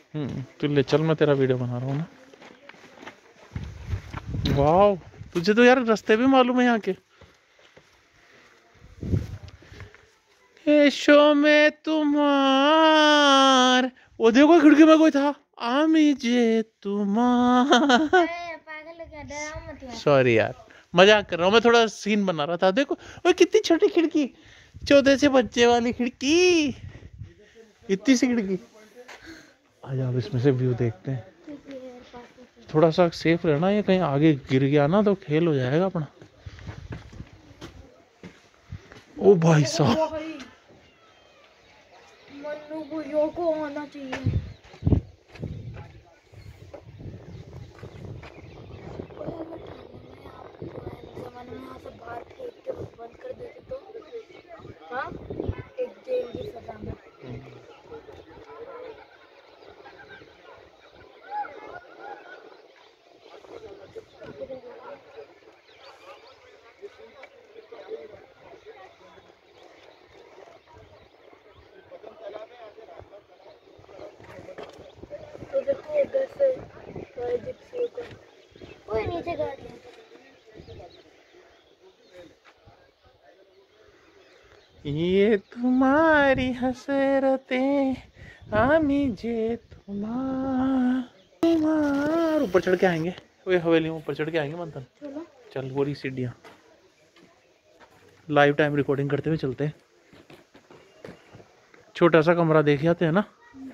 तू ले चल, मैं तेरा वीडियो बना रहा हूँ ना। वाह, तुझे तो यार रास्ते भी मालूम है यहाँ के। शो में तुम्हार, वो देखो खिड़की में कोई था। आमी जे तुम्हार। सॉरी यार, मजाक कर रहा हूँ मैं, थोड़ा सीन बना रहा था। देखो वो कितनी छोटी खिड़की, छोटे से बच्चे वाली खिड़की, इतनी सी खिड़की। आज आप इसमें से व्यू देखते हैं। थोड़ा सा सेफ रहना, ये कहीं आगे गिर गया ना तो खेल हो जाएगा अपना। ओ भाई साहब, मन्नू भैया को आना चाहिए। जमाने में यहाँ से बाहर फेंक के बंद कर देते तो हाँ, एक जेल की सजा में। तो देखो उधर से जिप्सी को, ओए नीचे गाड़ी है। ये तुम्हारी हसरतें, आमी जे तुम्हार। ऊपर चढ़ के आएंगे, वे हवेली में ऊपर चढ़ के आएंगे मंथन। चलो चल, वो रही सीढ़ियाँ। लाइव टाइम रिकॉर्डिंग करते हुए चलते हैं। छोटा सा कमरा देख आते हैं ना।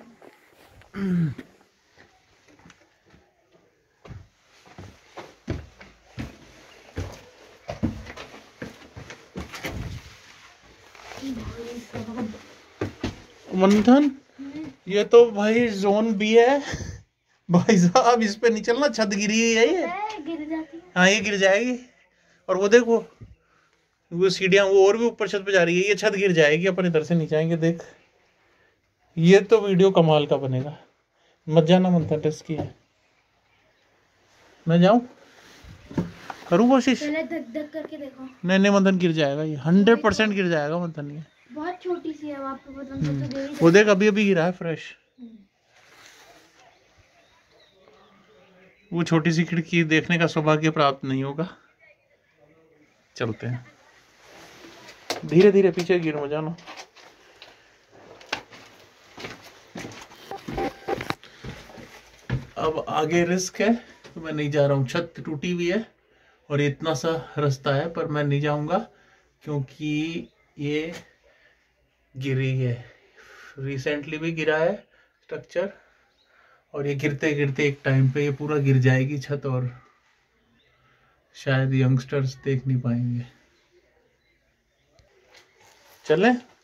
मंथन, ये तो भाई जोन बी है भाई साहब। इस पे नहीं चलना, छत गिरी है ये। गिर जाती है। हाँ, ये गिर जाएगी। और वो देखो, वो सीढ़ियाँ वो और भी ऊपर छत पे जा रही है, ये छत गिर जाएगी। अपन इधर से नीचे आएंगे। देख, ये तो वीडियो कमाल का बनेगा। मत जाना मंथन, टेस्ट की है। मैं जाऊं, करूं कोशिश। पहले धक धक करके देखो। नहीं मंथन, गिर जाएगा ये, 100% गिर जाएगा मंथन ये। बहुत छोटी सी है, आपको बदन को तो दे ही वो देख, अभी अभी गिरा है फ्रेश। वो छोटी सी खिड़की देखने का सौभाग्य प्राप्त नहीं होगा। चलते हैं धीरे धीरे, पीछे गिर मत जाना। अब आगे रिस्क है तो मैं नहीं जा रहा हूँ। छत टूटी हुई है और इतना सा रास्ता है, पर मैं नहीं जाऊंगा क्योंकि ये गिरी है। रिसेंटली भी गिरा है स्ट्रक्चर, और ये गिरते गिरते एक टाइम पे ये पूरा गिर जाएगी छत, और शायद यंगस्टर्स देख नहीं पाएंगे। चलें।